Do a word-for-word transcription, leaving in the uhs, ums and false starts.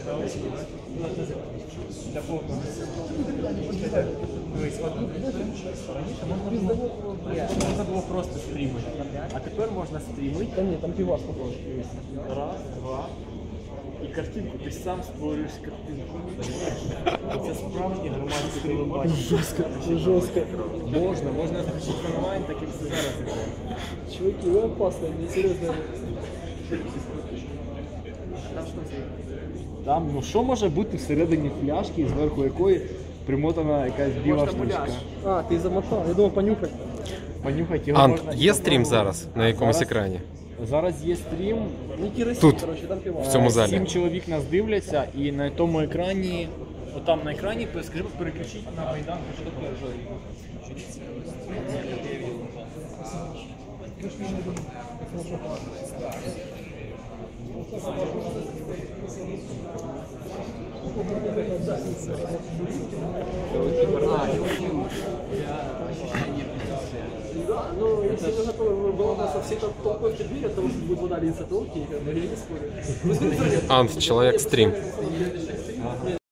Для повного. Дивись, одну раніше можна було, можна було просто стрімити, а тепер можна стрімити. Та ні, там півас попробуй. Раз, два. І картинку, ти сам створюєш картинку. Це справжнє громадське телебачення. Жорстко, жорстко. Можна, можна включити онлайн, так як це зараз іде. Чуваки, ви опасні, не серйозно. Там що це? Там, ну що може бути всередині фляжки, зверху якої примотана якась біла Можна штучка? муляж. А, ти замотав, я думав понюхати. Понюхати його Ант, можна. є стрім зараз на якомусь Зараз- екрані? Зараз є стрім. Не керосин, Тут. коротше, там півас. В цьому залі. Сім чоловік нас дивляться, і на тому екрані, отам на екрані, скажи, переключіть на Майдан, що таке жорі. Да, ну, если вы готовы, было бы со всей толпой дверь, от того, что будет вода литься, то окей, как бы, я не спорю. Ант, человек стрім.